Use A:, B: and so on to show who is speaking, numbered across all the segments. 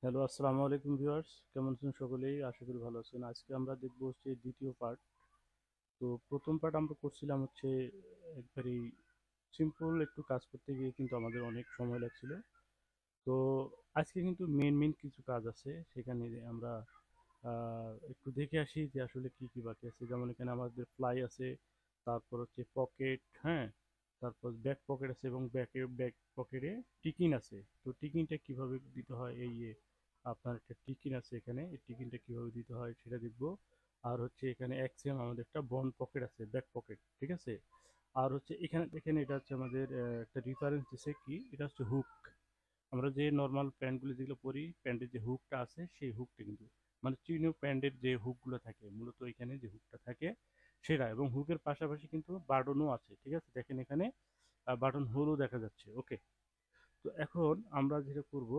A: Hello, আসসালামু আলাইকুম viewers. কেমন আছেন সকলেই? আশা করি ভালো আছেন। আজকে আমরা দেখব হচ্ছে দ্বিতীয় পার্ট। তো প্রথম পার্ট আমরা করছিলাম হচ্ছে একবারেই সিম্পল একটু কাজ করতে গিয়ে কিন্তু আমাদের অনেক সময় লাগছিল। তো আজকে কিন্তু মেন কিছু কাজ আছে, সেখানে আমরা একটু দেখে আসি যে আসলে কি কি বাকি আছে। যেমন এখানে আমাদের ফ্লাই আছে, তারপর হচ্ছে পকেট, হ্যাঁ, তারপর ব্যাক পকেট আছে এবং ব্যাক পকেটে টিকিন আছে। তো টিকিনটা কিভাবে দিতে হয়, এই যে আপনার একটা টিকিন আছে এখানে, এই টিকিনটা কিভাবে দিতে হয় সেটা দেখবো। আর হচ্ছে এখানে এক্সএম আমাদের একটা বন্ড পকেট আছে, ব্যাক পকেট, ঠিক আছে। আর হচ্ছে এখানে দেখেন, এটা হচ্ছে আমাদের একটা রেফারেন্স দিছে, কি এটা হচ্ছে হুক। আমরা যে নর্মাল প্যান্টগুলো যেগুলো পরি, প্যান্টের যে হুকটা আছে সেই হুকটা কিন্তু, মানে চিনো প্যান্টের যে হুকগুলো থাকে, মূলত এখানে যে হুকটা থাকে সেটা, এবং হুকের পাশাপাশি কিন্তু বাটনও আছে, ঠিক আছে। দেখেন এখানে বাটন হোলও দেখা যাচ্ছে, ওকে। তো এখন আমরা যেটা করব,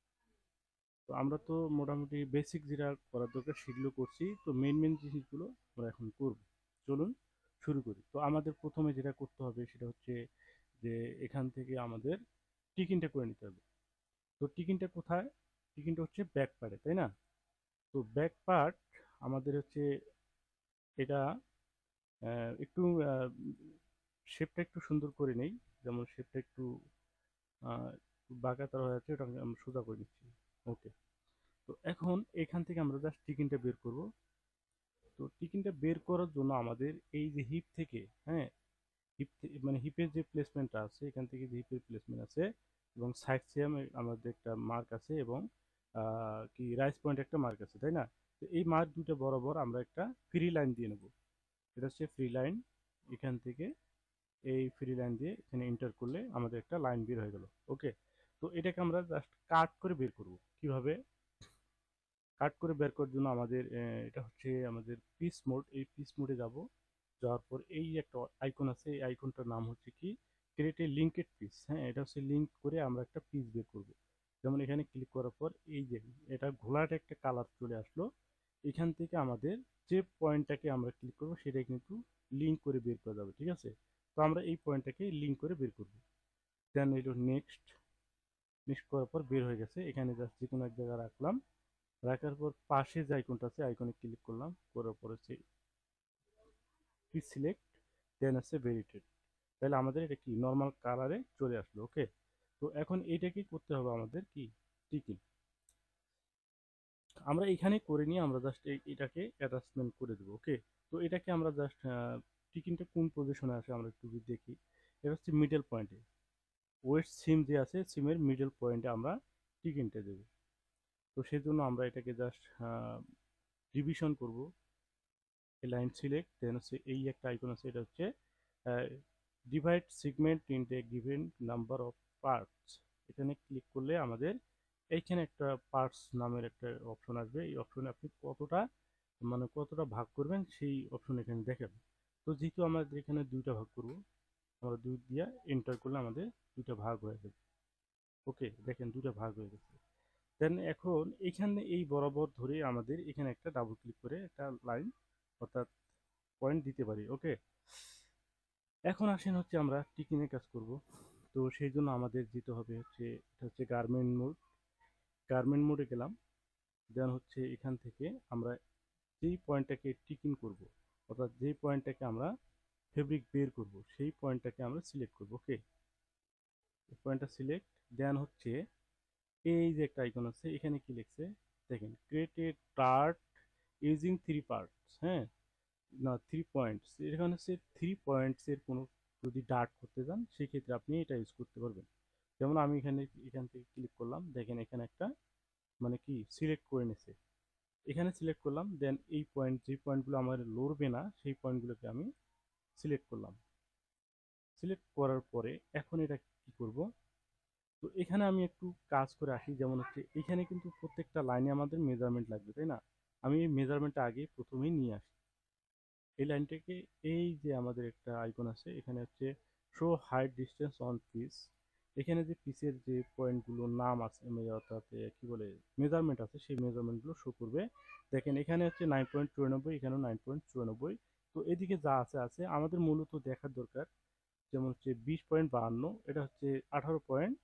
A: তো আমরা তো মোটামুটি বেসিক যেটা করার দরকার সেগুলো করছি, তো মেন জিনিসগুলো আমরা এখন করব। চলুন শুরু করি। তো আমাদের প্রথমে যেটা করতে হবে সেটা হচ্ছে যে এখান থেকে আমাদের টিকিনটা করে নিতে হবে। তো টিকিনটা কোথায়? টিকিনটা হচ্ছে ব্যাক পার্টে, তাই না? তো ব্যাক পার্ট আমাদের হচ্ছে এটা একটু শেপটা একটু সুন্দর করে নেই। যেমন শেপটা একটু আহ, বাঁকাতারা হয়ে আছে, ওটা আমরা সোজা করে নিচ্ছি, ওকে। তো এখন এখান থেকে আমরা জাস্ট টিকিনটা বের করব। তো টিকিনটা বের করার জন্য আমাদের এই যে হিপ থেকে, হ্যাঁ, হিপ মানে হিপের যে প্লেসমেন্টটা আছে, এখান থেকে যে হিপের প্লেসমেন্ট আছে এবং সাইড সিয়াম আমাদের একটা মার্ক আছে, এবং কি রাইস পয়েন্ট একটা মার্ক আছে, তাই না? তো এই মার্ক দুটো বরাবর আমরা একটা ফ্রি লাইন দিয়ে নেব। এটা হচ্ছে ফ্রি লাইন। এখান থেকে এই ফ্রি লাইন দিয়ে এখানে এন্টার করলে আমাদের একটা লাইন বের হয়ে গেল, ওকে। তো এটাকে আমরা জাস্ট কাট করে বের করব। কিভাবে কাট করে বের করার জন্য আমাদের এটা হচ্ছে আমাদের পিস মোড, এই পিস মোডে যাব। যাওয়ার পর এই একটা আইকন আছে, এই আইকনটার নাম হচ্ছে কি ক্রিয়েট এ লিঙ্কেড পিস, হ্যাঁ, এটা হচ্ছে লিঙ্ক করে আমরা একটা পিস বের করব। যেমন এখানে ক্লিক করার পর এই যে এটা ঘোলাটে একটা কালার চলে আসলো। এখান থেকে আমাদের যে পয়েন্টটাকে আমরা ক্লিক করব সেটাই কিন্তু লিঙ্ক করে বের করা যাবে, ঠিক আছে। তো আমরা এই পয়েন্টটাকে লিঙ্ক করে বের করব। দেন এলো নেক্সট। নেক্সট করার পর বের হয়ে গেছে। এখানে জাস্ট যে কোনো এক জায়গায় রাখলাম। রাখার পর পাশে যে আইকনটা আছে, আইকনে ক্লিক করলাম, করার পর হচ্ছে সিলেক্ট, দেন হচ্ছে ভেরিটেড। তাহলে আমাদের এটা কি নর্মাল কালারে চলে আসলো, ওকে। তো এখন এইটা কি করতে হবে আমাদের, কি টিকিন আমরা এখানে করে নিয়ে আমরা জাস্ট এটাকে অ্যাটাচমেন্ট করে দেবো, ওকে। তো এটাকে আমরা জাস্ট টিকিনটা কোন পজিশনে আসে আমরা একটু যদি দেখি, এটা হচ্ছে মিডল পয়েন্টে। ওয়েস্ট সিম যে আছে, সিমের মিডল পয়েন্টে আমরা টিকিনটা দেবো। তো সেই জন্য আমরা এটাকে জাস্ট রিভিশন করব। লাইন সিলেক্ট, দেন হচ্ছে এই একটা আইকন আছে, এটা হচ্ছে divide segment in the given number of parts. এখানে ক্লিক করলে আমাদের এইখানে একটা পার্টস নামের একটা অপশন আসবে। এই অপশনে আপনি কতটা, মানে কতটা ভাগ করবেন সেই অপশন এখানে দেখাবে। তো যেহেতু আমাদের এখানে দুইটা ভাগ করব, আমরা দুই দিয়ে এন্টার করলে আমাদের দুইটা ভাগ হয়ে যাবে, ওকে। দেখেন দুইটা ভাগ হয়ে গেছে। দেন এখন এখানে এই বরাবর ধরে আমাদের এখানে একটা ডাবল ক্লিক করে একটা লাইন অর্থাৎ পয়েন্ট দিতে পারি, ওকে। এখন আসেন হচ্ছে আমরা টিকিনের কাজ করব। তো সেই জন্য আমাদের যেতে হবে হচ্ছে, এটা হচ্ছে গার্মেন্ট মোড। গার্মেন্ট মোডে গেলাম। দেন হচ্ছে এখান থেকে আমরা যেই পয়েন্টটাকে টিকিন করব, অর্থাৎ যেই পয়েন্টটাকে আমরা ফেব্রিক বের করব, সেই পয়েন্টটাকে আমরা সিলেক্ট করব, ওকে। পয়েন্টটা সিলেক্ট, দেন হচ্ছে এই যে একটা আইকন আছে, এখানে কি লিখছে দেখেন, create a dart using three parts, হ্যাঁ, না থ্রি পয়েন্টস। এখানে হচ্ছে থ্রি পয়েন্টস এর কোনো যদি ডার্ট করতে চান সেক্ষেত্রে আপনি এটা ইউজ করতে পারবেন। যেমন আমি এখানে এখান থেকে ক্লিক করলাম, দেখেন এখানে একটা মানে কি সিলেক্ট করে নিছে। এখানে সিলেক্ট করলাম, দেন এই পয়েন্ট যে পয়েন্টগুলো আমার লড়বে না সেই পয়েন্টগুলোকে আমি সিলেক্ট করলাম। সিলেক্ট করার পরে এখন এটা কি করব, তো এখানে আমি একটু কাজ করে আসি। যেমন হচ্ছে এখানে কিন্তু প্রত্যেকটা লাইনে আমাদের মেজারমেন্ট লাগবে, তাই না? আমি এই মেজারমেন্টটা আগে প্রথমেই নিয়ে আসি। এই লাইনটাকে, এই যে আমাদের একটা আইকন আছে, এখানে হচ্ছে show height distance on piece. এখানে যে পিসের যে পয়েন্টগুলোর নাম আছে, অর্থাৎ কি বলে মেজারমেন্ট আছে, সেই মেজারমেন্টগুলো শো করবে। দেখেন এখানে হচ্ছে 9.94, এখানেও 9.94। তো এদিকে যা আছে আছে আমাদের মূলত দেখার দরকার, যেমন হচ্ছে 20.52, এটা হচ্ছে 18.00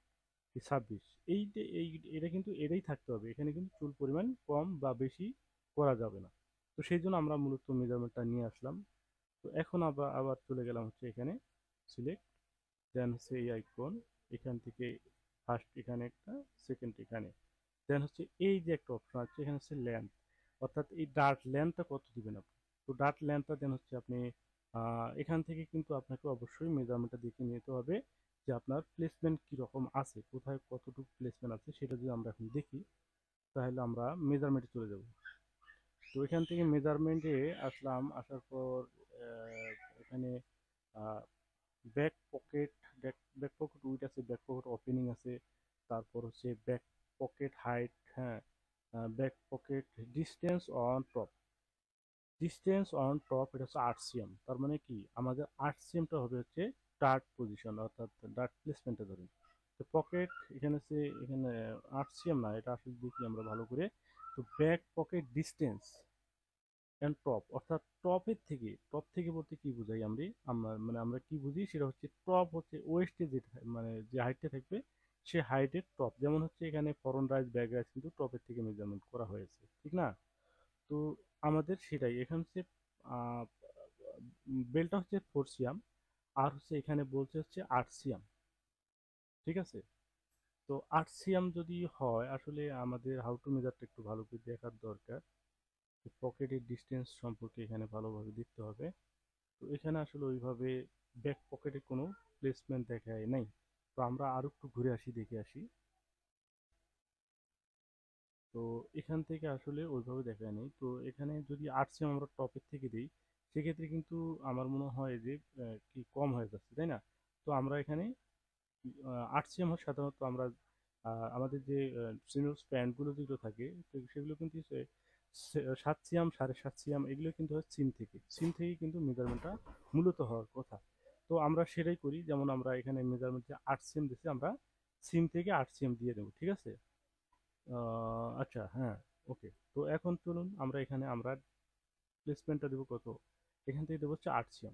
A: 26। এই এটা কিন্তু এটাই থাকতে হবে, এখানে কিন্তু চুল পরিমাণ কম বা বেশি করা যাবে না। তো সেই জন্য আমরা মূলত মেজারমেন্টটা নিয়ে আসলাম। তো এখন আবার চলে গেলাম হচ্ছে এখানে সিলেক্ট, দেন হচ্ছে এই আইকন, এখান থেকে ফার্স্ট এখানে একটা, সেকেন্ড এখানে, দেন হচ্ছে এই যে একটা অপশন আছে এখানে হচ্ছে লেন্থ, অর্থাৎ এই ডার্ট লেন্থটা কত দিবেন আপনি। তো ডার্ট লেন্থটা দেন হচ্ছে আপনি এখান থেকে কিন্তু আপনাকে অবশ্যই মেজারমেন্টটা দেখে নিতে হবে যে আপনার প্লেসমেন্ট কীরকম আছে, কোথায় কতটুকু প্লেসমেন্ট আছে সেটা যদি আমরা এখন দেখি, তাহলে আমরা মেজারমেন্টে চলে যাব। তো এখান থেকে মেজারমেন্টে আসলাম, আসার পর এখানে back pocket, back pocket width আছে, ব্যাক পকেট ওপেনিং আছে, তারপর হচ্ছে ব্যাক পকেট হাইট, হ্যাঁ, back pocket distance on top, distance on top এটা হচ্ছে 8 cm। তার মানে কি আমাদের 8 cmটা হবে হচ্ছে ডার্ট পজিশন, অর্থাৎ ডার্ট প্লেসমেন্টে ধরেন। তো পকেট এখানে হচ্ছে, এখানে 8 cm না, এটা আসলে দেখি আমরা ভালো করে। তো back pocket distance and top, অর্থাৎ টপ থেকে বলতে কি বুঝাই আমরা কি বুঝি সেটা হচ্ছে টপ হচ্ছে ওয়েস্টে যে মানে যে হাইটটা থাকবে সে হাইটের টপ, যেমন হচ্ছে এখানে ফরন রাইজ ব্যাক রাইজ কিন্তু টপের থেকে মেজারমেন্ট করা হয়েছে, ঠিক না? তো আমাদের সেটাই এখানে হচ্ছে বেলটা হচ্ছে 4 cm, আর হচ্ছে এখানে বলছে হচ্ছে 8 cm, ঠিক আছে? তো 8 cm যদি হয়, আসলে আমাদের হাউ টু মেজারটা একটু ভালো করে দেখার দরকার। পকেটের ডিস্টেন্স সম্পর্কে এখানে ভালোভাবে দেখতে হবে। তো এখানে আসলে ওইভাবে ব্যাক পকেটে কোনো প্লেসমেন্ট দেখায় নাই। তো আমরা আরো একটু ঘুরে আসি, দেখে আসি। তো এখান থেকে আসলে ওইভাবে দেখায় নেই। তো এখানে যদি 8 cm আমরা টপের থেকে দিই, সেক্ষেত্রে কিন্তু আমার মনে হয় যে কি কম হয়ে যাচ্ছে, তাই না? তো আমরা এখানে 8 cm সাধারণত আমরা আমাদের যে সিনিয়র প্যান্টগুলো যেগুলো থাকে, তো সেগুলো কিন্তু 7 cm, 7.5 cm এগুলো কিন্তু হয় সিম থেকে কিন্তু মেজারমেন্টটা মূলত হওয়ার কথা। তো আমরা সেটাই করি, যেমন আমরা এখানে মেজারমেন্ট যে 8 cm দিচ্ছি, আমরা সিম থেকে 8 cm দিয়ে দেবো, ঠিক আছে? আচ্ছা, হ্যাঁ, ওকে। তো এখন চলুন আমরা এখানে আমরা প্লেসমেন্টটা দেবো কত, এখান থেকে দেবো হচ্ছে 8 cm।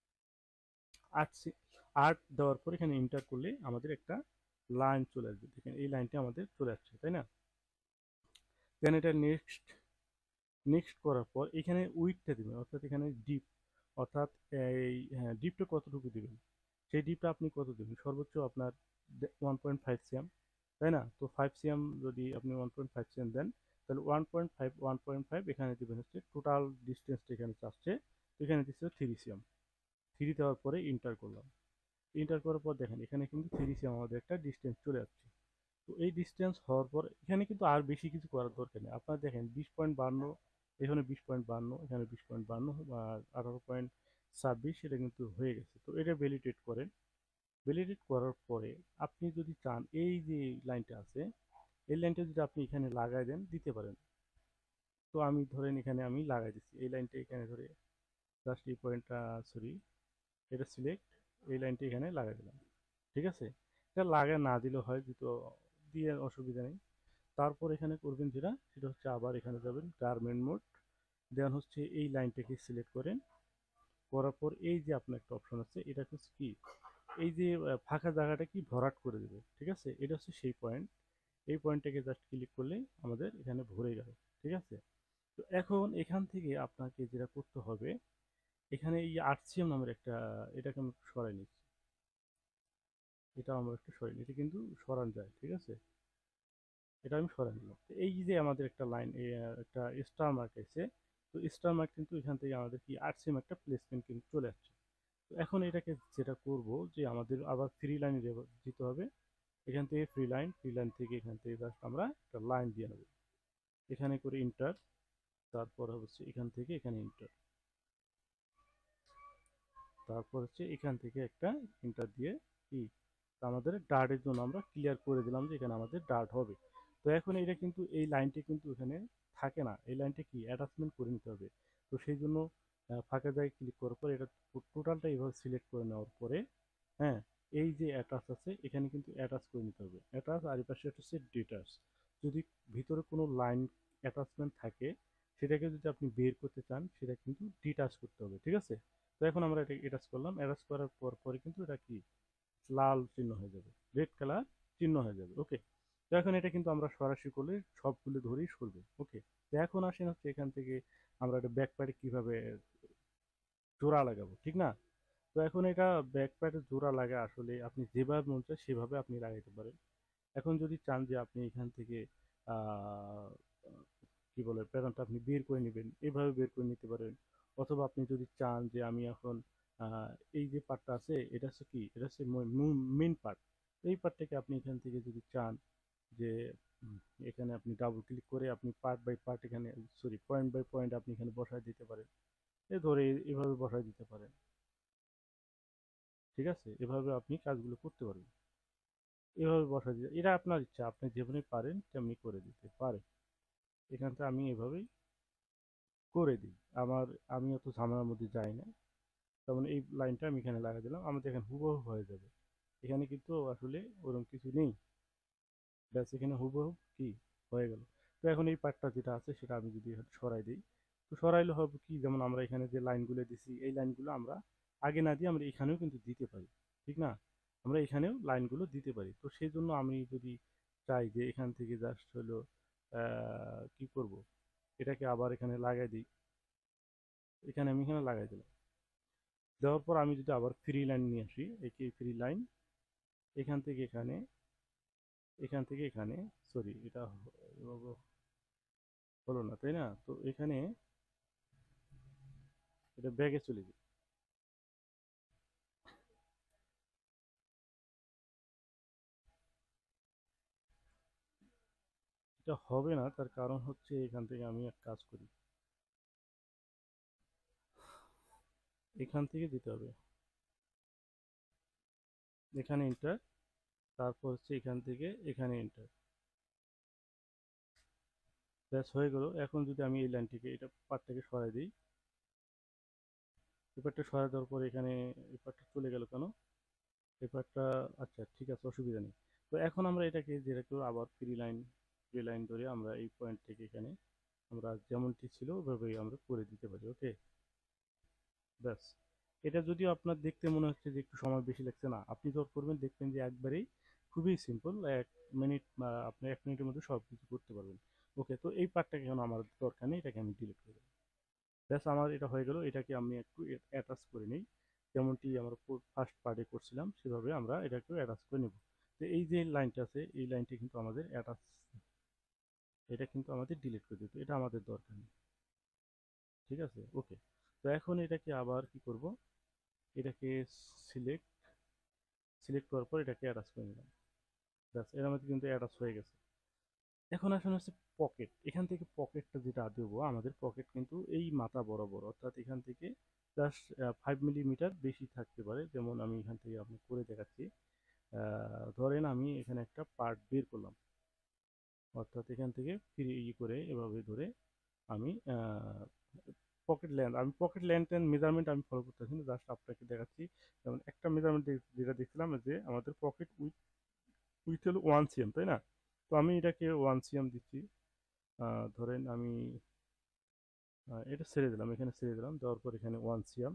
A: 8 8 দেওয়ার পর এখানে এন্টার করলে আমাদের একটা লাইন চলে আসবে, দেখেন এই লাইনটা আমাদের চলে আসছে, তাই না? দেন এটা নেক্সট, নেক্সট করার পর এখানে উইডথটা দিবেন, অর্থাৎ এখানে ডিপ, অর্থাৎ এই, হ্যাঁ, ডিপটা কতটুকু দিবেন, সেই ডিপটা আপনি কত দিবেন, সর্বোচ্চ আপনার 1.5 cm, তাই না? তো 5 cm যদি আপনি 1.5 cm দেন, তাহলে 1.5 এখানে দিবেন হচ্ছে টোটাল ডিস্টেন্সটা এখানে আসছে, তো এখানে দিচ্ছে 3 cm। 3 দেওয়ার পরে ইন্টার করলাম, ইন্টার করার পর দেখেন এখানে কিন্তু 3 cm আমাদের একটা ডিস্টেন্স চলে আসছে। তো এই ডিস্টেন্স হওয়ার পর এখানে কিন্তু আর বেশি কিছু করার দরকার নেই, আপনারা দেখেন 20.52, এখানে 20.52, এখানে 20.52, 18.26, এটা কিন্তু হয়ে গেছে। তো এটা ভ্যালিডেট করেন, ভ্যালিডেট করার পরে আপনি যদি চান এই যে লাইনটা আছে, এই লাইনটা যদি আপনি এখানে লাগাই দেন, দিতে পারেন। তো আমি ধরেন এখানে আমি লাগাই দিচ্ছি এই লাইনটা, এখানে ধরে জাস্ট এই পয়েন্টটা, সরি, এটা সিলেক্ট, এই লাইনটা এখানে লাগাই দিলাম, ঠিক আছে? এটা লাগাই না দিলেও হয়, যেহেতু দিয়ে অসুবিধা নেই। তারপর এখানে করবেন যেটা, সেটা হচ্ছে আবার এখানে যাবেন গার্মেন্ট মোড, দেন হচ্ছে এই লাইনটাকে সিলেক্ট করেন, করার পর এই যে আপনার একটা অপশন আছে, এটা হচ্ছে কি, এই যে ফাঁকা জায়গাটা কি ভরাট করে দেবে, ঠিক আছে? এটা হচ্ছে সেই পয়েন্ট, এই পয়েন্টটাকে জাস্ট ক্লিক করলে আমাদের এখানে ভরে গেল, ঠিক আছে? তো এখন এখান থেকে আপনাকে যেটা করতে হবে, এখানে এই 8 cm নামের একটা, এটাকে আমি সরাই নিচ্ছি, এটা আমরা একটু সরাই নিই, এটা কিন্তু সরানো যায়, ঠিক আছে? এটা আমি সরাই নিলাম। তো এই যে আমাদের একটা লাইন, একটা স্টার মার্ক আছে, তো স্টার মার্ক কিন্তু এখান থেকে আমাদের কি 8 cm একটা প্লেসমেন্ট কিন্তু চলে আসছে। তো এখন এটাকে যেটা করব, যে আমাদের আবার ফ্রি লাইনে দিতে হবে, এখান থেকে ফ্রি লাইন থেকে এখান থেকে জাস্ট আমরা একটা লাইন দিয়ে নেব, এখানে করে ইন্টার, তারপর হচ্ছে এখান থেকে এখানে ইন্টার, তারপর হচ্ছে এখান থেকে একটা ইন্টার দিয়ে কি, আমাদের ডার্টের জন্য আমরা ক্লিয়ার করে দিলাম যে এখানে আমাদের ডার্ট হবে। তো এখন এটা কিন্তু এই লাইনটি কিন্তু এখানে থাকে না, এই লাইনটা কি অ্যাটাচমেন্ট করে নিতে হবে। তো সেই জন্য ফাঁকা জায়গায় ক্লিক করার পর এটা টোটালটা এইভাবে সিলেক্ট করে নেওয়ার পরে, হ্যাঁ, এই যে অ্যাটাচ আছে এখানে কিন্তু অ্যাটাচ করে নিতে হবে, অ্যাটাচ, আর এই পাশে হচ্ছে ডিটাচ। যদি ভিতরে কোনো লাইন অ্যাটাচমেন্ট থাকে, সেটাকে যদি আপনি বের করতে চান, সেটা কিন্তু ডিটাচ করতে হবে, ঠিক আছে? তো এখন আমরা এটা অ্যাটাচ করলাম, অ্যাটাচ করার পর পরে কিন্তু এটা কি লাল চিহ্ন হয়ে যাবে, রেড কালার চিহ্ন হয়ে যাবে। ওকে, তো এখন এটা কিন্তু আমরা সরাসরি করলে সবগুলো ধরেই সরবে। ওকে, তো এখন আসেন হচ্ছে এখান থেকে আমরা একটা ব্যাক প্যাডে কিভাবে জোড়া লাগাবো, ঠিক না? তো এখন এটা ব্যাক প্যাডে জোড়া লাগা আসলে আপনি যেভাবে মন চায় সেভাবে আপনি লাগাইতে পারেন। এখন যদি চান যে আপনি এখান থেকে আহ, কি বলে প্যাটার্নটা আপনি বের করে নেবেন, এভাবে বের করে নিতে পারেন। অথবা আপনি যদি চান যে আমি এখন আহ, এই যে পার্টটা আছে এটা হচ্ছে কি, এটা হচ্ছে মেন পার্ট। এই পার্টটাকে আপনি এখান থেকে যদি চান যে উম, এখানে আপনি ডাবল ক্লিক করে আপনি পার্ট বাই পার্ট এখানে, সরি, পয়েন্ট বাই পয়েন্ট আপনি এখানে বসায় দিতে পারেন। এই ধরে এভাবে বসায় দিতে পারেন। ঠিক আছে, এভাবে আপনি কাজগুলো করতে পারবেন। এভাবে বসায় দিতে, এটা আপনার ইচ্ছা, আপনি যেমনি পারেন তেমনি করে দিতে পারেন। এখানটা আমি এভাবেই করে দিই। আমার, আমি অত ঝামেলার মধ্যে যাই না। যেমন এই লাইনটা আমি এখানে লাগিয়ে দিলাম, আমাদের এখানে হুবহু হয়ে যাবে। এখানে কিন্তু আসলে ওরকম কিছু নেই। ব্যাস এখানে হুবহু কি হয়ে গেল। তো এখন এই পার্টটা যেটা আছে সেটা আমি যদি এখানে সরাই দিই, তো সরাইলে হবে কি, যেমন আমরা এখানে যে লাইনগুলো দিছি এই লাইনগুলো আমরা আগে না দিয়ে আমরা এখানেও কিন্তু দিতে পারি, ঠিক না? আমরা এখানেও লাইনগুলো দিতে পারি। তো সেই জন্য আমি যদি চাই যে এখান থেকে জাস্ট হলো কি করব, এটাকে আবার এখানে লাগাই দিই। এখানে আমি এখানে লাগাই দিলাম। দেওয়ার পর আমি যদি আবার ফ্রি লাইন নিয়ে আসি, এই ফ্রি লাইন এখান থেকে এখানে, এখান থেকে এখানে, সরি এটা হলো না, তাই না? তো এখানে এটা ব্যাগে চলে যায়। এটা হবে না, তার কারণ হচ্ছে এখান থেকে আমি এক কাজ করি, এখান থেকে দিতে হবে, এখানে এন্টার, তারপর হচ্ছে এখান থেকে এখানে এন্টার। ব্যাস হয়ে গেল। এখন যদি আমি এই লাইনটিকে, এটা পার্টটাকে সরাই দিই, এই পার্টটা সরাই দেওয়ার পর এখানে এই পার্টটা চলে গেল কেন, এই পার্টটা, আচ্ছা ঠিক আছে, অসুবিধা নেই। তো এখন আমরা এটাকে যেহেতু আবার ফ্রি লাইন ধরে আমরা এই পয়েন্ট থেকে এখানে আমরা যেমনটি ছিল ওইভাবেই আমরা করে দিতে পারি। ওকে, ব্যাস। এটা যদিও আপনার দেখতে মনে হচ্ছে যে একটু সময় বেশি লাগছে, না, আপনি যখন করবেন দেখবেন যে একবারেই খুবই সিম্পল, 1 মিনিট, আপনি 1 মিনিটের মধ্যে সব কিছু করতে পারবেন। ওকে, তো এই পার্টটাকে এখন আমার দরকার নেই, এটাকে আমি ডিলিট করে দেবো। ব্যাস, আমার এটা হয়ে গেল। এটাকে আমি একটু অ্যাটাচ করে নিই, যেমনটি আমরা ফার্স্ট পার্টে করছিলাম সেভাবে আমরা এটাকেও অ্যাটাচ করে নেব। তো এই যে লাইনটা আছে এই লাইনটা কিন্তু আমাদের অ্যাটাচ, এটা কিন্তু আমাদের ডিলিট করে দিতে, এটা আমাদের দরকার নেই। ঠিক আছে, ওকে। তো এখন এটাকে আবার কি করব, এটাকে সিলেক্ট সিলেক্ট করার পর এটাকে অ্যাটাচ করে নিলাম। ব্যাস, এর মধ্যে কিন্তু অ্যাটাচ হয়ে গেছে। এখন আসলে হচ্ছে পকেট, এখান থেকে পকেটটা যেটা দেবো, আমাদের পকেট কিন্তু এই মাথা বরাবর, অর্থাৎ এখান থেকে জাস্ট 5 মিলিমিটার বেশি থাকতে পারে। যেমন আমি এখান থেকে আপনি করে দেখাচ্ছি। ধরেন আমি এখানে একটা পার্ট বের করলাম, অর্থাৎ এখান থেকে ফিরে করে এভাবে ধরে আমি পকেট লেন্থ, আমি পকেট লেন্থ এন্ড মেজারমেন্ট আমি ফলো করতেছি না, জাস্ট আপনাকে দেখাচ্ছি। যেমন একটা মেজারমেন্ট যেটা দেখছিলাম যে আমাদের পকেট উইথ উইথ হলো 1 cm, তাই না? তো আমি এটাকে 1 cm দিচ্ছি। ধরেন আমি এটা ছেড়ে দিলাম, এখানে ছেড়ে দিলাম, দেওয়ার পর এখানে 1 cm,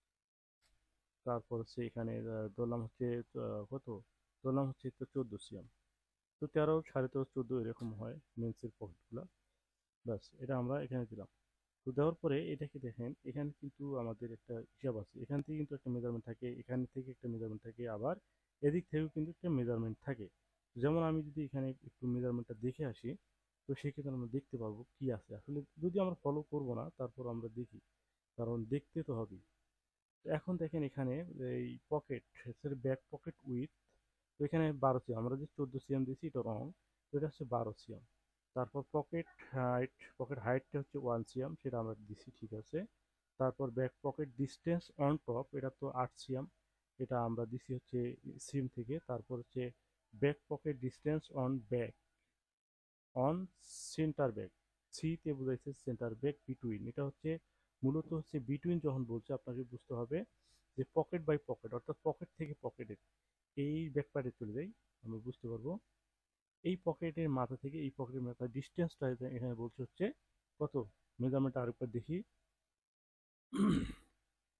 A: তারপর হচ্ছে এখানে ধরলাম হচ্ছে কত, ধরলাম হচ্ছে তো 14 cm। তো 13, 13.5, 14 এরকম হয় মেন্সের পকেটগুলো। ব্যাস, এটা আমরা এখানে দিলাম। তো দেওয়ার পরে এটাকে দেখেন, এখানে কিন্তু আমাদের একটা হিসাব আছে, এখান থেকে কিন্তু একটা মেজারমেন্ট থাকে, এখান থেকে একটা মেজারমেন্ট থাকে, আবার এদিক থেকেও কিন্তু একটা মেজারমেন্ট থাকে। যেমন আমি যদি এখানে একটু মেজারমেন্টটা দেখে আসি, তো সেক্ষেত্রে আমরা দেখতে পারবো কি আছে আসলে, যদি আমরা ফলো করব না তারপর আমরা দেখি, কারণ দেখতে তো হবে। তো এখন দেখেন এখানে এই পকেট, ব্যাক পকেট উইথ, তো এখানে 12 cm, আমরা যে 14 cm দিয়েছি এটা রং, তো এটা হচ্ছে 12 cm। তারপর পকেট হাইটটা হচ্ছে 1 cm, সেটা আমরা দিছি, ঠিক আছে। তারপর back pocket distance on top, এটা তো 8 cm, এটা আমরা দিছি হচ্ছে সিম থেকে। তারপর হচ্ছে back pocket distance on centre back, সিতে বোঝাইছে সেন্টার ব্যাক বিটুইন, এটা হচ্ছে মূলত হচ্ছে বিটুইন যখন বলছে আপনাকে বুঝতে হবে যে পকেট বাই পকেট, অর্থাৎ পকেট থেকে পকেটে এই ব্যাকপ্যাডে চলে যাই, আমরা বুঝতে পারবো এই পকেটের মাথা থেকে এই পকেটের মাথা ডিস্টেন্সটা এখানে বলছে হচ্ছে কত, মেজারমেন্ট আরেকবার দেখি।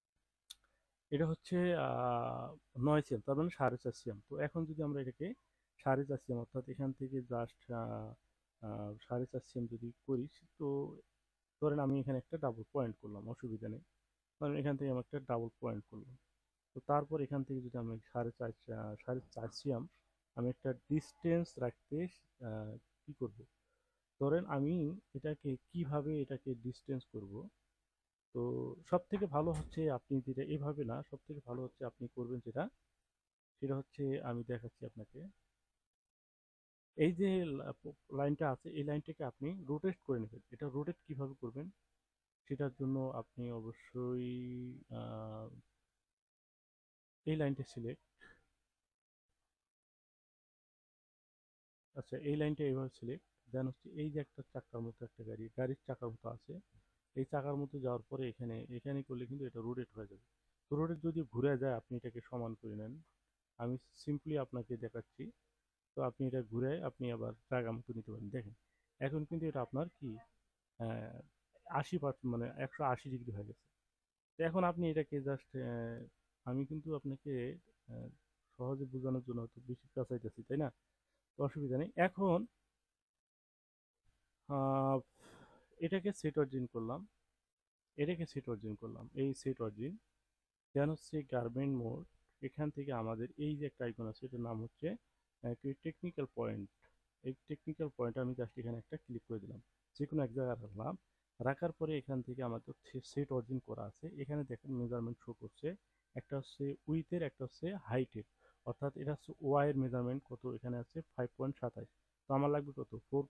A: এটা হচ্ছে 9 cm, তার মানে 4.5 cm। তো এখন যদি আমরা এটাকে 4.5 সিএম, অর্থাৎ এখান থেকে জাস্ট 4.5 সিএম যদি করি, তো ধরেন আমি এখানে একটা ডাবল পয়েন্ট করলাম, অসুবিধা নেই। ধরেন এখান থেকে আমি একটা ডাবল পয়েন্ট করলাম। তো তারপর এখান থেকে যদি আমি 4.5 সিএম আমি একটা ডিস্টেন্স রাখতে আহ, কি করব, ধরেন আমি এটাকে কিভাবে এটাকে ডিস্টেন্স করব। তো সব থেকে ভালো হচ্ছে আপনি যেটা, এভাবে না, সব থেকে ভালো হচ্ছে আপনি করবেন যেটা, সেটা হচ্ছে আমি দেখাচ্ছি আপনাকে। এই যে লাইনটা আছে, এই লাইনটাকে আপনি রোটেট করে নেবেন। এটা রোটেট কিভাবে করবেন, সেটার জন্য আপনি অবশ্যই আহ, এই লাইনটা সিলেক্ট, আচ্ছা এই লাইনটা এইভাবে সিলেক্ট, দেন হচ্ছে এই যে একটা চাকার মতো একটা গাড়ির চাকার মতো আছে, এই চাকার মতো যাওয়ার পরে এখানে এখানে করলে কিন্তু এটা রোটেট হয়ে যাবে। তো রোটেট যদি ঘুরে যায় আপনি এটাকে সমান করে নেন। আমি সিম্পলি আপনাকে দেখাচ্ছি। তো আপনি এটা ঘুরে আপনি আবার জায়গা মতো নিতে পারেন, দেখেন এখন কিন্তু এটা আপনার কি 80%, মানে 180 ডিগ্রি হয়ে গেছে। তো এখন আপনি এটাকে জাস্ট, আমি কিন্তু আপনাকে আহ, সহজে বোঝানোর জন্য হয়তো বেশি কাছাইতেছি, তাই না? তো অসুবিধা নেই। এখন আহ, এটাকে সেট অরিজিন করলাম, এই সেট অরিজিন, দেন হচ্ছে গার্মেন্ট মোড। এখান থেকে আমাদের এই যে একটা আইকন আছে, এটার নাম হচ্ছে টেকনিক্যাল পয়েন্ট। এই টেকনিক্যাল পয়েন্ট আমি জাস্ট এখানে একটা ক্লিক করে দিলাম, যে কোনো এক জায়গায় রাখলাম। রাখার পরে এখান থেকে আমাদের সেট অরিজিন করা আছে, এখানে দেখেন মেজারমেন্ট শো করছে। একটা হচ্ছে উইথের, একটা হচ্ছে হাইটের, অর্থাৎ এটা হচ্ছে ওয়াই এর মেজারমেন্ট কত, এখানে আছে 5.27। তো আমার লাগবে কত,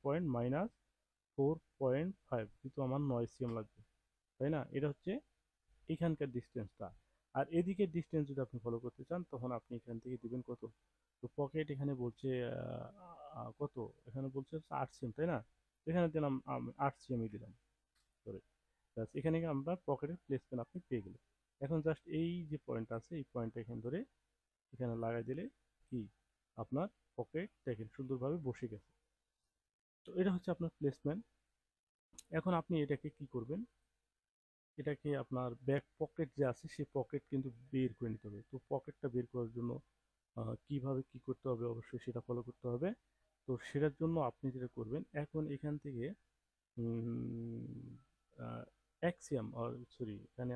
A: 4.-4.5, কিন্তু আমার 9 সিএম লাগবে, তাই না? এটা হচ্ছে এখানকার ডিস্টেন্সটা। আর এদিকের ডিস্টেন্স যদি আপনি ফলো করতে চান, তখন আপনি এখান থেকে দিবেন কত। তো পকেট এখানে বলছে কত, এখানে বলছে হচ্ছে 8 সিএম, তাই না? এখানে দিলাম আমি 8 সিএমই দিলাম, সরি। ব্যাস, এখানে আমরা পকেটের প্লেসমেন্ট আপনি পেয়ে গেলেন। এখন জাস্ট এই যে পয়েন্ট আছে, এই পয়েন্টটা এখানে ধরে এখানে লাগাই দিলে কি, আপনার পকেট দেখেন সুন্দরভাবে বসে গেছে। তো এটা হচ্ছে আপনার প্লেসমেন্ট। এখন আপনি এটাকে কি করবেন, এটাকে আপনার ব্যাক পকেট যে আছে সেই পকেট কিন্তু বের করে নিতে হবে। তো পকেটটা বের করার জন্য কিভাবে কি করতে হবে, অবশ্যই সেটা ফলো করতে হবে। তো সেটার জন্য আপনি যেটা করবেন, এখন এখান থেকে অ্যাক্সিয়াম, সরি, এখানে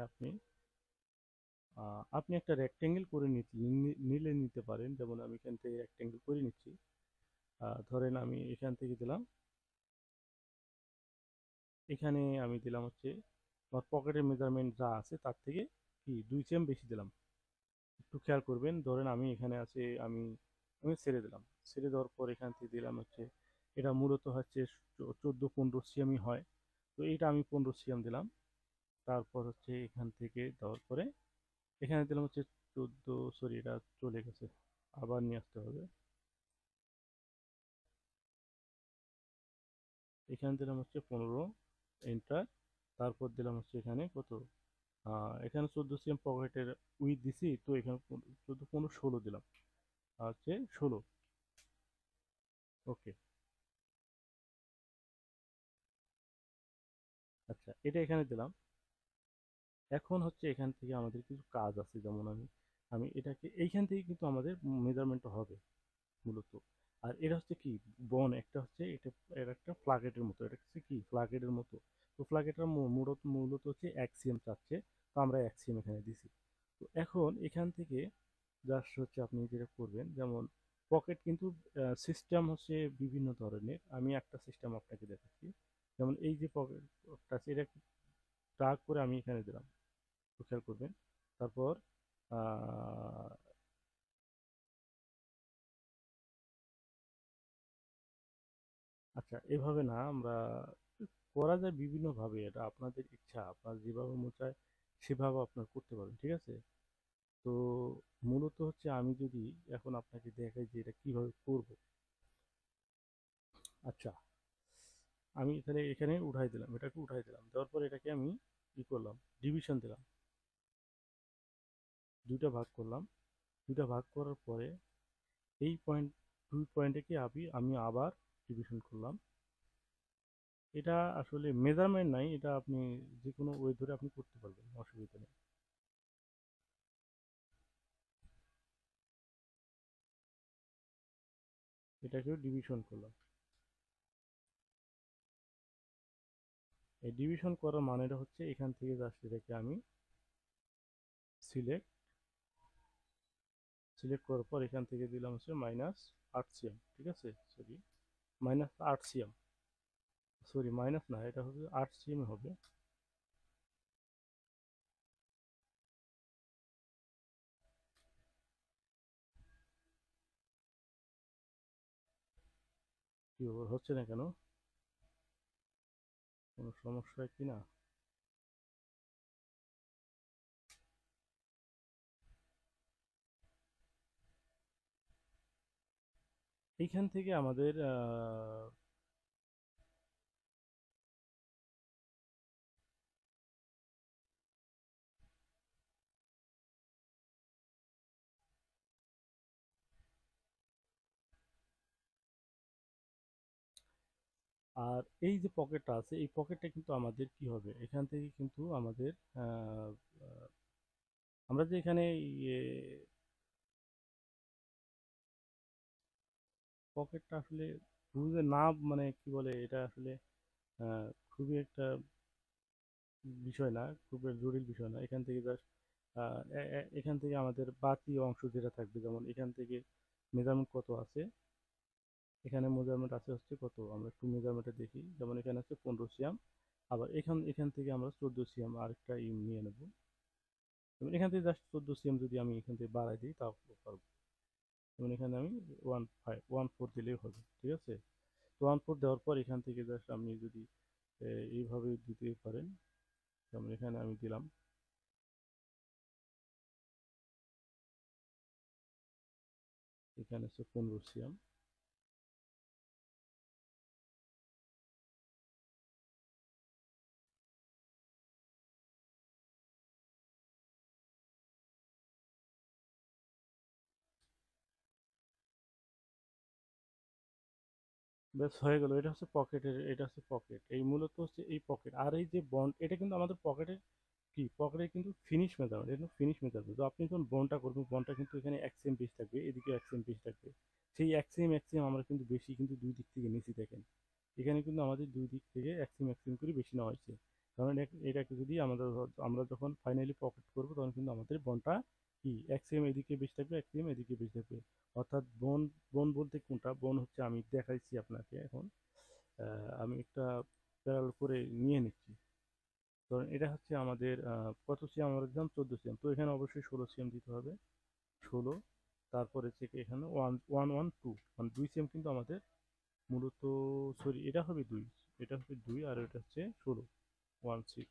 A: আপনি একটা রেক্টেঙ্গেল করে নিলে নিতে পারেন। যেমন আমি এখান থেকে রেক্টেঙ্গেল করে নিচ্ছি। ধরেন আমি এখান থেকে দিলাম, এখানে আমি দিলাম হচ্ছে আমার পকেটের মেজারমেন্ট যা আছে তার থেকে কি 2 সিএম বেশি দিলাম। একটু খেয়াল করবেন, ধরেন আমি এখানে আছে, আমি আমি ছেড়ে দিলাম। ছেড়ে দেওয়ার পর এখান থেকে দিলাম হচ্ছে, এটা মূলত হচ্ছে 14-15 সিএমই হয়। তো এইটা আমি 15 সিএম দিলাম। তারপর হচ্ছে এখান থেকে দেওয়ার পরে এখানে দিলাম হচ্ছে 14, সরি এটা চলে গেছে, আবার নিয়ে আসতে হবে। এখানে দিলাম হচ্ছে 15, এন্টার। তারপর দিলাম হচ্ছে এখানে কত, এখানে 14 সিএম পকেটের উইথ দিছি, তো এখানে 14, 15, 16 দিলাম, হচ্ছে 16। ওকে, আচ্ছা এটা এখানে দিলাম। এখন হচ্ছে এখান থেকে আমাদের কিছু কাজ আছে, যেমন আমি আমি এটাকে এইখান থেকে কিন্তু আমাদের মেজারমেন্টটা হবে মূলত। আর এটা হচ্ছে কি, একটা হচ্ছে এটা, এর একটা ফ্লাগেটের মতো, এটা হচ্ছে কি ফ্লাগেটের মতো। তো ফ্লাগেটের মূলত মূলত হচ্ছে 1 সিএম চাচ্ছে, তো আমরা 1 সিএম এখানে দিছি। তো এখন এখান থেকে জাস্ট হচ্ছে আপনি যেটা করবেন, যেমন পকেট কিন্তু সিস্টেম হচ্ছে বিভিন্ন ধরনের, আমি একটা সিস্টেম আপনাকে দেখাচ্ছি। যেমন এই যে পকেটটা আছে, এটা ট্রাক করে আমি এখানে দিলাম, একটু খেয়াল করবেন। তারপর আহ, আচ্ছা এভাবে না, আমরা করা যায় বিভিন্নভাবে, এটা আপনাদের ইচ্ছা, আপনার যেভাবে মন চায় সেভাবে আপনার করতে পারেন, ঠিক আছে? তো মূলত হচ্ছে আমি যদি এখন আপনাকে দেখাই যে এটা কিভাবে করব। আচ্ছা, আমি এখানে এখানে উঠাই দিলাম, এটাকে উঠাই দিলাম, দেওয়ার পর এটাকে আমি কি করলাম, ডিভিশন দিলাম, দুইটা ভাগ করলাম। দুইটা ভাগ করার পরে এই পয়েন্ট, 2 পয়েন্টে আমি আবার ডিভিশন করলাম। এটা আসলে মেজারমেন্ট নাই, এটা আপনি যে কোনো ওয়ে ধরে আপনি করতে পারবেন, অসুবিধা নেই। এটাকেও ডিভিশন করলাম। এই ডিভিশন করার মানেটা হচ্ছে এখান থেকে জাস্ট এটাকে আমি সিলেক্ট সিলেক্ট করার পর এখান থেকে দিলাম হচ্ছে -8 সিএম, ঠিক আছে, সরি -8 সিএম, সরি মাইনাস না, এটা হবে 8 সিএম হবে। কি ব্যাপার, হচ্ছে না কেন? কোনো সমস্যা কি না? এইখান থেকে আমাদের আর এই যে পকেটটা আছে, এই পকেটটা কিন্তু আমাদের কি হবে, এখান থেকে কিন্তু আমাদের আহ, আহ, আমরা যে এখানে পকেটটা আসলে বুঝে না, মানে কি বলে এটা আসলে খুবই একটা বিষয় না, খুব জটিল বিষয় না। এখান থেকে জাস্ট এখান থেকে আমাদের বাকি অংশ যেটা থাকবে, যেমন এখান থেকে মেজারমেন্ট কত আছে, এখানে মেজারমেন্ট আছে হচ্ছে কত, আমরা একটু মেজারমেন্টে দেখি, যেমন এখানে আছে 15 সিএম, আবার এখান এখান থেকে আমরা 14 সিএম আরেকটা নিয়ে নেব। যেমন এখান থেকে জাস্ট 14 সিএম যদি আমি এখান থেকে বাড়াই দিই তাও পারবো। যেমন এখানে আমি 14 দিলেই হবে, ঠিক আছে। তো 14 দেওয়ার পর এখান থেকে জাস্ট আপনি যদি এইভাবে দিতে পারেন, যেমন এখানে আমি দিলাম, এখানে হচ্ছে 15 সিএম। ব্যাস হয়ে গেল, এটা হচ্ছে পকেটের, এটা হচ্ছে পকেট, এই মূলত হচ্ছে এই পকেট। আর এই যে বন্ড, এটা কিন্তু আমাদের পকেটের কি, পকেটের কিন্তু ফিনিশ মেজারমেন্ট, এটা ফিনিশ মেজারমেন্ট। তো আপনি যখন বন্ডটা করবেন, বন্ডটা কিন্তু এখানে 1 সেম পিস থাকবে, এদিকে 1 সেম পিস থাকবে। সেই 1 সেম আমরা কিন্তু বেশি কিন্তু দুই দিক থেকে নিচে দেখেন, এখানে কিন্তু আমাদের দুই দিক থেকে 1 সেম করে বেশি নেওয়া হয়েছে। কারণ এটাকে যদি আমাদের আমরা যখন ফাইনালি পকেট করবো তখন কিন্তু আমাদের বনটা কি 1 সেম এদিকে বেশি থাকবে, 1 সেম এদিকে বেশি থাকবে। অর্থাৎ বোন, বোন বলতে কোনটা বোন হচ্ছে আমি দেখাইছি আপনাকে এখন। আমি একটা প্যারাল করে নিয়ে নিচ্ছি। ধরেন এটা হচ্ছে আমাদের কত সিএম আমরা দিলাম, 14 সিএম, তো এখানে অবশ্যই 16 সিএম দিতে হবে। 16, তারপরে থেকে এখানে ওয়ান ওয়ান ওয়ান টু, মানে 2 সিএম কিন্তু আমাদের মূলত, সরি এটা হবে 2, এটা হবে 2 আর এটা হচ্ছে 16, 16।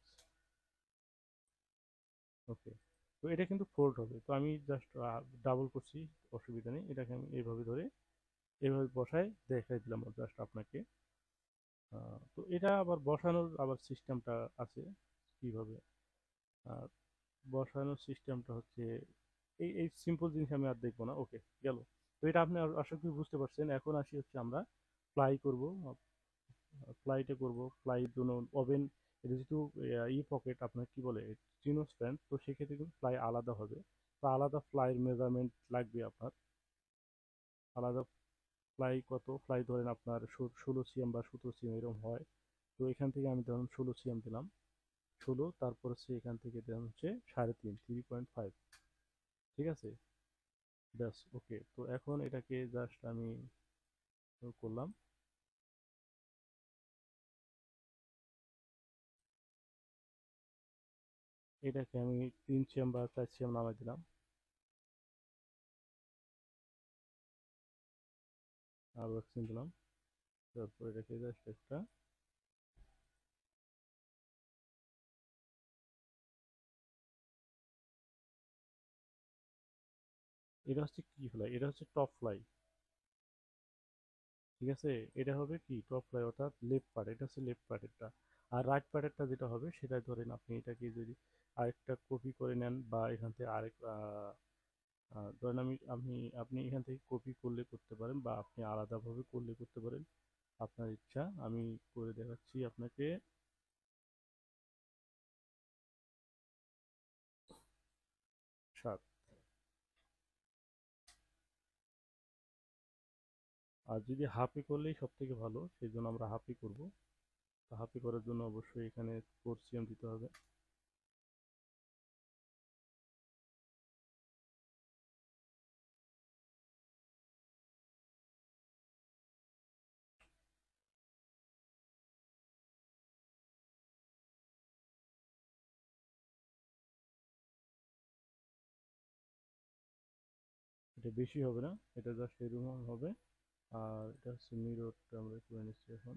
A: ওকে, তো এটা কিন্তু ফোল্ড হবে, তো আমি জাস্ট ডাবল করছি, অসুবিধা নেই, এটাকে আমি এইভাবে ধরে এইভাবে বসায় দেখাই দিলাম জাস্ট আপনাকে। তো এটা আবার বসানোর আবার সিস্টেমটা আছে কিভাবে। আহ, বসানোর সিস্টেমটা হচ্ছে এই এই সিম্পল জিনিস আমি আর দেখবো না, ওকে গেল। তো এটা আপনি আশা করি বুঝতে পারছেন। এখন আসি হচ্ছে আমরা ফ্লাই করব, ফ্লাইটে করব, ফ্লাইয়ের জন্য ওভেন, এটা যেহেতু পকেট আপনার কি বলে চিনোস ফ্যান, তো সেক্ষেত্রে কিন্তু ফ্লাই আলাদা হবে। তো আলাদা ফ্লাইয়ের মেজারমেন্ট লাগবে আপনার, আলাদা ফ্লাই কত, ফ্লাই ধরেন আপনার 16 সিএম বা 17 সিএম এরকম হয়। তো এখান থেকে আমি ধরুন 16 সিএম দিলাম, 16, তারপর হচ্ছে এখান থেকে দিলাম হচ্ছে 3.5, 3.5, ঠিক আছে। ব্যাস ওকে, তো এখন এটাকে জাস্ট আমি করলাম, এটাকে আমি 3 সিএম বা 4 সিএম নামাই দিলাম, আর ভ্যাকসিন দিলাম, তারপর এটাকে জাস্ট একটা, এটা হচ্ছে কি ফ্লাই, এটা হচ্ছে টপ ফ্লাই, ঠিক আছে। এটা হবে কি টপ ফ্লাই, অর্থাৎ লেফট পার্ট, এটা হচ্ছে লেফট পার্টেরটা। আর রাইট পার্টেরটা যেটা হবে সেটা ধরেন আপনি এটাকে যদি আরেকটা কপি করে নেন, বা এখান থেকে আরেক ধরেন আপনি এখান থেকে কপি করলে করতে পারেন, বা আপনি আলাদাভাবে করলে করতে পারেন, আপনার ইচ্ছা। আমি করে দেখাচ্ছি আপনাকে। 7, আর যদি হাফে করলেই সব থেকে ভালো, সেই জন্য আমরা হাফে করব। তো হাফে করার জন্য অবশ্যই এখানে 4 cm দিতে হবে। এটা বেশি হবে না, এটা জাস্ট এরকম হবে। আর এটা হচ্ছে মিররটা আমরা করে নিচ্ছি এখন।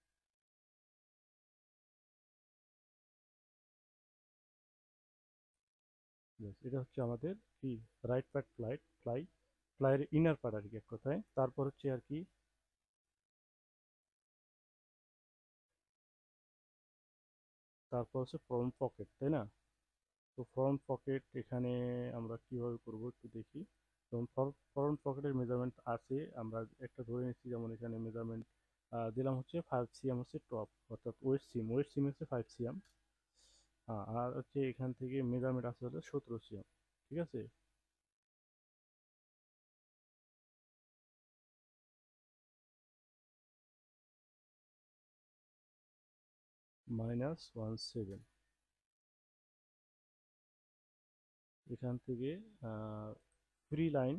A: Yes, এটা হচ্ছে আমাদের কি রাইট পার্ট ফ্লাইয়ের ইনার পার্ট আর কি এক কথায়। তারপর হচ্ছে আর কি, তারপর হচ্ছে ফ্রন্ট পকেট, তাই না? তো ফ্রন্ট পকেট এখানে আমরা কিভাবে করব একটু দেখি। যেমন ফ্রন্ট পকেটের মেজারমেন্ট আছে, আমরা একটা ধরে নিচ্ছি, যেমন এখানে মেজারমেন্ট দিলাম হচ্ছে 5 cm হচ্ছে টপ, অর্থাৎ ওয়েস্ট সিম হচ্ছে 5 cm। আর হচ্ছে এখান থেকে মেজারমেন্ট আছে হচ্ছে 17 cm। ঠিক আছে, -17 এখান থেকে ফ্রি লাইন।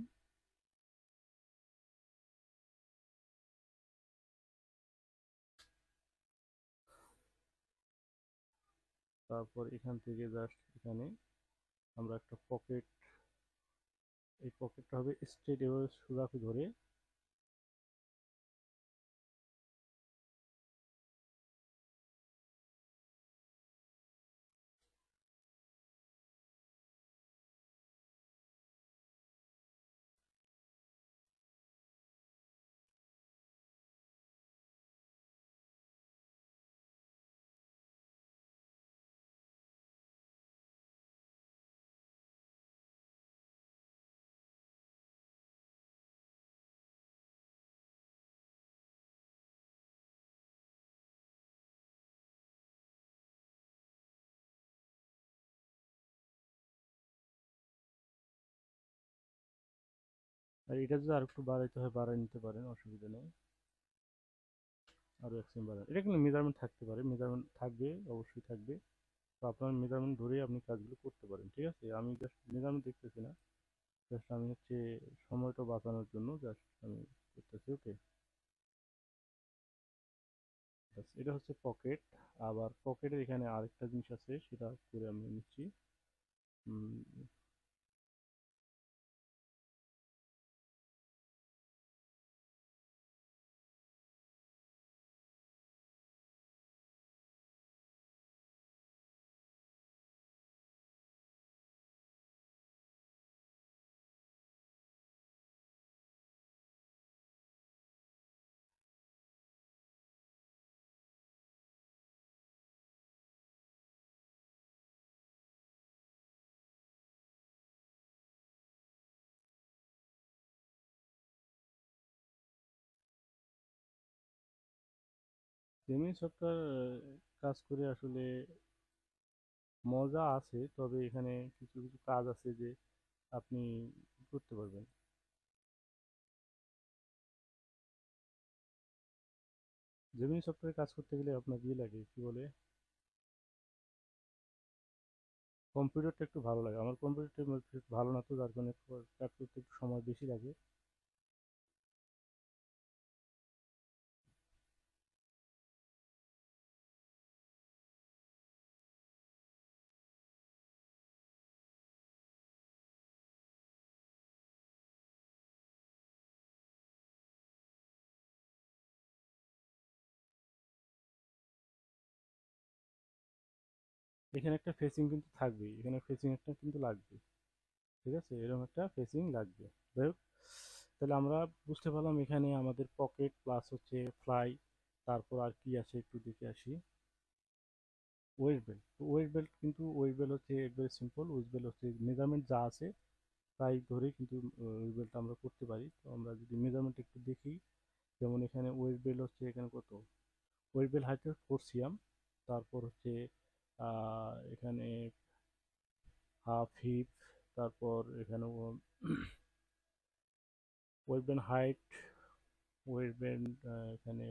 A: তারপর এখান থেকে জাস্ট এখানে আমরা একটা পকেট, এই পকেটটা হবে স্ট্রেট এভাবে সোজা ধরে। আর এটা যদি আর একটু বাড়াইতে হয় বাড়াই নিতে পারেন, অসুবিধা নেই। আরো 1 সেম বাড়ান, এটা কিন্তু মেজারমেন্ট থাকতে পারে, মেজারমেন্ট থাকবে, অবশ্যই থাকবে। তো আপনার মেজারমেন্ট ধরেই আপনি কাজগুলো করতে পারেন। ঠিক আছে, আমি জাস্ট মেজারমেন্ট দেখতেছি না, জাস্ট আমি হচ্ছে সময়টা বাঁচানোর জন্য জাস্ট আমি করতেছি। ওকে, এটা হচ্ছে পকেট। আবার পকেটের এখানে আরেকটা জিনিস আছে, সেটা করে আমি নিচ্ছি। উম, জেমিনি সফটওয়্যার কাজ করে আসলে মজা আছে, তবে এখানে কিছু কিছু কাজ আছে যে আপনি করতে পারবেন। জেমিনি সফটওয়্যারে কাজ করতে গেলে আপনার কি লাগে, কি বলে, কম্পিউটারটা একটু ভালো লাগে। আমার কম্পিউটারটা একটু ভালো না, তো যার কারণে কাজ করতে একটু সময় বেশি লাগে। এখানে একটা ফেসিং কিন্তু থাকবেই, এখানে ফেসিং একটা কিন্তু লাগবে। ঠিক আছে, এরকম একটা ফেসিং লাগবে। যাই হোক, তাহলে আমরা বুঝতে পারলাম এখানে আমাদের পকেট প্লাস হচ্ছে ফ্লাই। তারপর আর কি আছে একটু দেখে আসি। ওয়েস্ট বেল্ট, ওয়েস্ট বেল্ট কিন্তু ওয়েস্ট বেল্ট হচ্ছে একবারে সিম্পল। ওয়েস্ট বেল্ট হচ্ছে মেজারমেন্ট যা আছে তাই ধরে কিন্তু ওয়েস্ট বেল্ট আমরা করতে পারি। তো আমরা যদি মেজারমেন্ট একটু দেখি, যেমন এখানে ওয়েস্ট বেল্ট হচ্ছে এখানে কত, ওয়েস্ট বেল্ট হাইট 4 cm। তারপর হচ্ছে এখানে হাফ হিপ। তারপর এখানে waist belt height waist band এখানে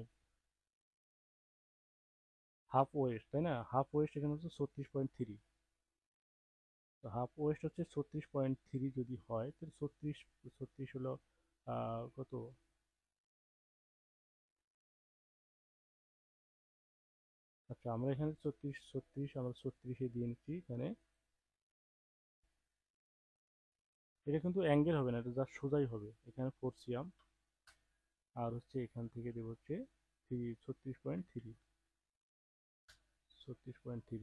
A: হাফ ওয়েস্ট, তাই না? হাফ ওয়েস্ট এখানে হচ্ছে 36.3। তো হাফ ওয়েস্ট হচ্ছে 36.3 যদি হয় তাহলে 36 হলো কত? আচ্ছা, আমরা এখানে 36 আমরা 36-এ দিয়ে নিচ্ছি এখানে। এটা কিন্তু অ্যাঙ্গেল হবে না, এটা জাস্ট সোজাই হবে। এখানে 4 সিএম, আর হচ্ছে এখান থেকে দেবো হচ্ছে 36.3। 36.3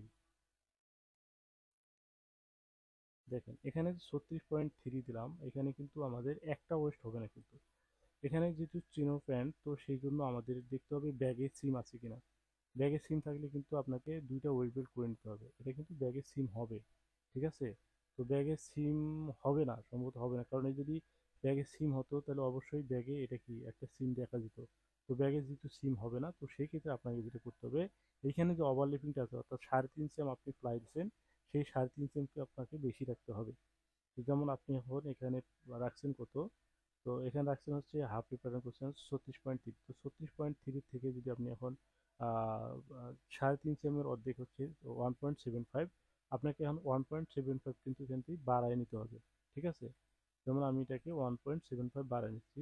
A: দেখেন, এখানে 36.3 দিলাম, এখানে কিন্তু আমাদের একটা ওয়েস্ট হবে না কিন্তু। এখানে যেহেতু চিনো প্যান্ট, তো সেই জন্য আমাদের দেখতে হবে ব্যাগে সিম আছে কিনা। ব্যাগে সিম থাকলে কিন্তু আপনাকে দুইটা ওয়েট বেল্ট করে নিতে হবে। এটা কিন্তু ব্যাগে সিম হবে, ঠিক আছে? তো ব্যাগে সিম হবে না, সম্ভবত হবে না, কারণ এই যদি ব্যাগে সিম হতো তাহলে অবশ্যই ব্যাগে এটা কি একটা সিম দেখা যেত। তো ব্যাগে যেহেতু সিম হবে না, তো সেই ক্ষেত্রে আপনাকে যেটা করতে হবে, এইখানে যে ওভারল্যাপিংটা আছে অর্থাৎ 3.5 সেম আপনি ফ্লাই দিচ্ছেন, সেই 3.5 সেমকে আপনাকে বেশি রাখতে হবে। তো যেমন আপনি এখন এখানে রাখছেন কত, তো এখানে রাখছেন হচ্ছে হাফ রিপ্রেজেন্ট করছেন 36.3। তো 36.3 থেকে যদি আপনি এখন 3.5 সেমের অর্ধেক হচ্ছে 1.75, আপনাকে এখন 1.75 কিন্তু এখান থেকে বাড়ায় নিতে হবে, ঠিক আছে? যেমন আমি এটাকে 1.75 বাড়ায় নিচ্ছি,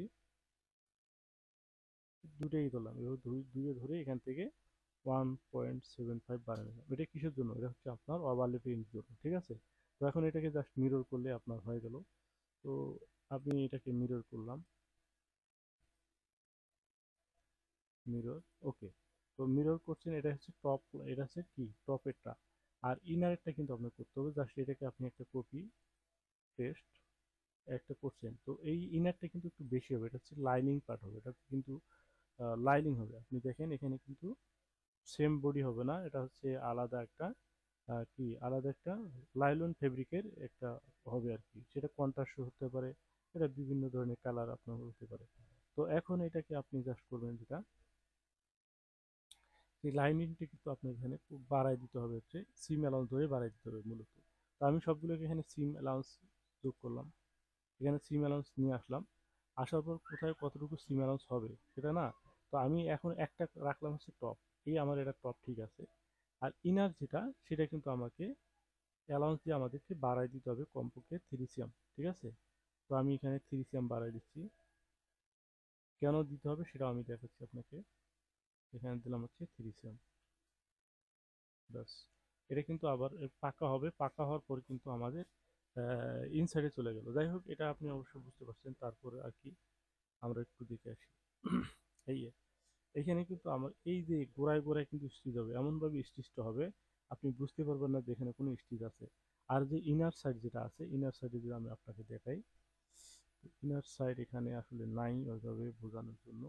A: দুটোই ধরলাম, এবার দুইয়ে ধরে এখান থেকে 1.75 বাড়ায় নিলাম। এটা কিসের জন্য? এটা হচ্ছে আপনার ওভারল্যাপিং জন্য, ঠিক আছে? তো এখন এটাকে জাস্ট মিরর করলে আপনার হয়ে গেল। তো আপনি এটাকে মিরর করলাম, মিরর, ওকে। তো মিরর করছেন, এটা হচ্ছে টপ, এটা হচ্ছে কি টপেরটা। আর ইনারেরটা কিন্তু আপনার করতে হবে, জাস্ট এটাকে আপনি একটা কপি পেস্ট একটা করছেন। তো এই ইনারটা কিন্তু একটু বেশি হবে, এটা হচ্ছে লাইনিং পার্ট হবে, এটা কিন্তু লাইনিং হবে। আপনি দেখেন এখানে কিন্তু সেম বডি হবে না, এটা হচ্ছে আলাদা একটা কি আলাদা একটা লাইলন ফেব্রিকের একটা হবে আর কি। সেটা কন্ট্রাস্ট হতে পারে, এটা বিভিন্ন ধরনের কালার আপনার হতে পারে। তো এখন এটাকে আপনি জাস্ট করবেন যেটা, এই লাইনিংটা কিন্তু আপনার এখানে খুব বাড়ায় দিতে হবে, হচ্ছে সিম অ্যালাউন্স ধরে বাড়ায় দিতে হবে মূলত। তো আমি সবগুলোকে এখানে সিম অ্যালাউন্স যোগ করলাম, এখানে সিম অ্যালাউন্স নিয়ে আসলাম। আসার পর কোথায় কতটুকু সিম অ্যালাউন্স হবে সেটা না, তো আমি এখন একটা রাখলাম হচ্ছে টপ, এই আমার এটা টপ ঠিক আছে। আর ইনার যেটা, সেটা কিন্তু আমাকে অ্যালাউন্স দিয়ে আমাদেরকে বাড়ায় দিতে হবে কমপক্ষে 3 সিএম, ঠিক আছে? তো আমি এখানে 3 সিএম বাড়ায় দিচ্ছি। কেন দিতে হবে সেটাও আমি দেখাচ্ছি আপনাকে। এখানে দিলাম হচ্ছে 3 সিএম, ব্যাস। এটা কিন্তু আবার পাকা হবে, পাকা হওয়ার পর কিন্তু আমাদের ইনসাইডে চলে গেল। যাই হোক, এটা আপনি অবশ্যই বুঝতে পারছেন। তারপরে আর কি, আমরা একটু দেখে আসি। এই যে, এখানে কিন্তু আমার এই যে গোড়ায় গোড়ায় কিন্তু স্টিচ হবে, এমনভাবে স্টিচটা হবে আপনি বুঝতে পারবেন না যে এখানে কোনো স্টিচ আছে। আর যে ইনার সাইড যেটা আছে, ইনার সাইডে যদি আমি আপনাকে দেখাই, ইনার সাইড এখানে আসলে নাই ওইভাবে বোঝানোর জন্য।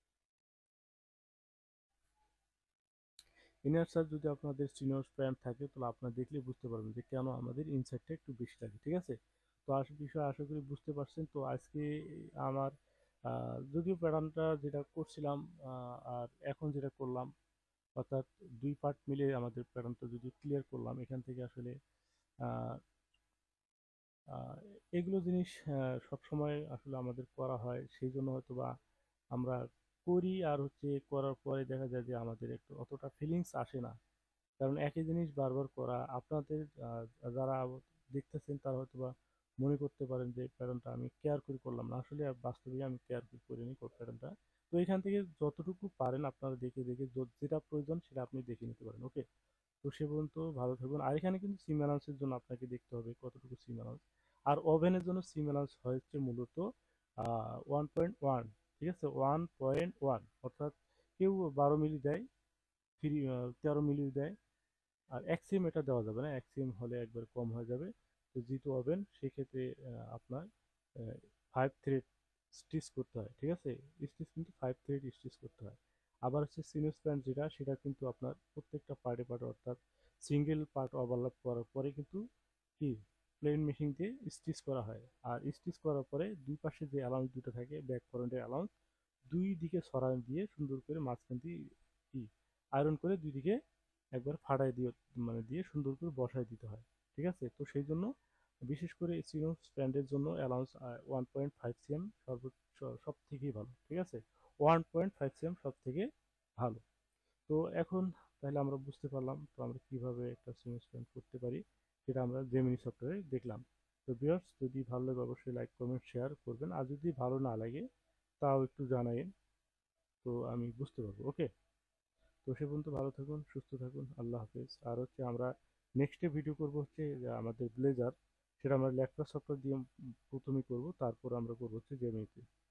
A: ইনার সাইড যদি আপনাদের সিনিয়র প্যান্ট থাকে তাহলে আপনারা দেখলে বুঝতে পারবেন যে কেন আমাদের ইনসাইডটা একটু বেশি লাগে, ঠিক আছে? তো বিষয় আশা করি বুঝতে পারছেন। তো আজকে আমার যদিও প্যাটার্নটা যেটা করছিলাম আর এখন যেটা করলাম, অর্থাৎ দুই পার্ট মিলে আমাদের প্যাটার্নটা যদি ক্লিয়ার করলাম, এখান থেকে আসলে আহ, আহ, এগুলো জিনিস সবসময় আসলে আমাদের করা হয়, সেই জন্য হয়তো বা আমরা করি, আর হচ্ছে করার পরে দেখা যায় যে আমাদের একটু অতটা ফিলিংস আসে না। কারণ একই জিনিস বারবার করা, আপনাদের যারা দেখতেছেন তারা হয়তো বা মনে করতে পারেন যে প্যাটার্নটা আমি কেয়ার করে করলাম না, আসলে বাস্তবে আমি কেয়ার করে করিনি প্যাটার্নটা। তো এখান থেকে যতটুকু পারেন আপনারা দেখে দেখে যেটা প্রয়োজন সেটা আপনি দেখে নিতে পারেন, ওকে? তো সে পর্যন্ত ভালো থাকবেন। আর এখানে কিন্তু সিম অ্যালাউন্সের জন্য আপনাকে দেখতে হবে কতটুকু সিম অ্যালাউন্স। আর ওভেনের জন্য সিম অ্যালাউন্স হচ্ছে মূলত 1.1, ঠিক আছে? 1.1 অর্থাৎ কেউ 12 মিলি দেয়, 13 মিলি দেয়। আর এক্সিম এটা দেওয়া যাবে না, এক্সিম হলে একবার কম হয়ে যাবে। তো যেহেতু হবেন সেক্ষেত্রে আপনার 5 থ্রেড স্টিচ করতে হয়, ঠিক আছে? স্টিচ কিন্তু 5 থ্রেড স্টিচ করতে হয়। আবার হচ্ছে সিনোস প্যান্ট যেটা, সেটা কিন্তু আপনার প্রত্যেকটা পার্টে পার্টে অর্থাৎ সিঙ্গেল পার্ট ওভারল্যাপ করার পরে কিন্তু কি প্লেন মেশিন দিয়ে স্টিচ করা হয়। আর স্টিচ করার পরে দুই পাশে যে অ্যালাউন্স দুটো থাকে, ব্যাক ফ্রন্টের অ্যালাউন্স, দুই দিকে সরাই দিয়ে সুন্দর করে মাঝখান দিয়ে কি আয়রন করে দুই দিকে একবার ফাটাই দিয়ে, মানে দিয়ে সুন্দর করে বসায় দিতে হয়, ঠিক আছে? তো সেই জন্য বিশেষ করে সিনো স্ট্যান্ডের জন্য অ্যালাউন্স 1.5 সিএম সর্বোচ্চ, সব থেকেই ভালো, ঠিক আছে? 1.5 cm সব থেকে ভালো। তো এখন তাহলে আমরা বুঝতে পারলাম তো আমরা কিভাবে একটা সিম স্ট্যান্ড করতে পারি, সেটা আমরা জেমিনি সফটওয়্যারে দেখলাম। তো ভিউয়ার্স, যদি ভালো লাগে অবশ্যই লাইক কমেন্ট শেয়ার করবেন, আর যদি ভালো না লাগে তাও একটু জানাইন, তো আমি বুঝতে পারবো। ওকে, তো সে পর্যন্ত ভালো থাকুন, সুস্থ থাকুন, আল্লাহ হাফেজ। আর হচ্ছে আমরা নেক্সটে ভিডিও করব হচ্ছে যে আমাদের ব্লেজার, সেটা আমরা ল্যাপটপ সফটওয়্যার দিয়ে প্রথমে করব, তারপর আমরা করবো হচ্ছে জেমিনিতে।